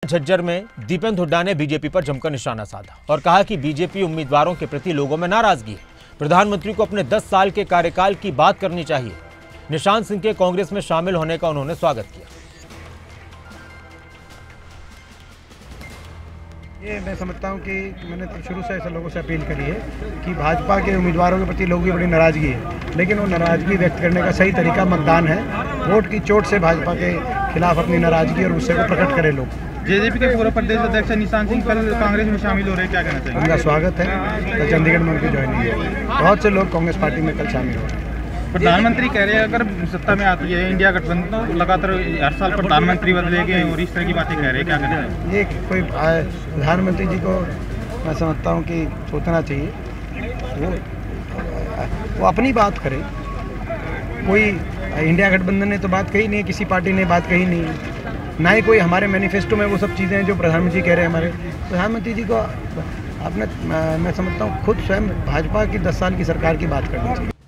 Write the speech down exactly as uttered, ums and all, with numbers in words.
झज्जर में दीपेंद्र हुड्डा ने बीजेपी पर जमकर निशाना साधा और कहा कि बीजेपी उम्मीदवारों के प्रति लोगों में नाराजगी है। प्रधानमंत्री को अपने दस साल के कार्यकाल की बात करनी चाहिए। निशान सिंह के कांग्रेस में शामिल होने का उन्होंने स्वागत किया। ये मैं समझता हूँ कि मैंने तो शुरू से ऐसे लोगों से अपील करी है कि भाजपा के उम्मीदवारों के प्रति लोगों की बड़ी नाराज़गी है, लेकिन वो नाराज़गी व्यक्त करने का सही तरीका मतदान है। वोट की चोट से भाजपा के खिलाफ अपनी नाराज़गी और गुस्से को प्रकट करें लोग। जेजेपी के पूर्व प्रदेश अध्यक्ष निशान सिंह कल कांग्रेस में शामिल हो रहे हैं, क्या कहना चाहिए? उनका स्वागत है। तो चंडीगढ़ में उनकी ज्वाइनिंग है। बहुत से लोग कांग्रेस पार्टी में कल शामिल हो रहे हैं। प्रधानमंत्री कह रहे हैं अगर सत्ता में आती है इंडिया गठबंधन तो लगातार हर साल प्रधानमंत्री बदलेंगे और इस तरह की बातें कह रहे हैं, क्या कहना चाहिए? ये कोई प्रधानमंत्री जी को मैं समझता हूँ कि सोचना चाहिए, वो वो अपनी बात करें। कोई इंडिया गठबंधन ने तो बात कही नहीं, किसी पार्टी ने बात कही नहीं, ना ही कोई हमारे मैनिफेस्टो में वो सब चीज़ें हैं जो प्रधानमंत्री कह रहे हैं। हमारे प्रधानमंत्री जी को अपने मैं समझता हूँ खुद स्वयं भाजपा की दस साल की सरकार की बात करनी चाहिए।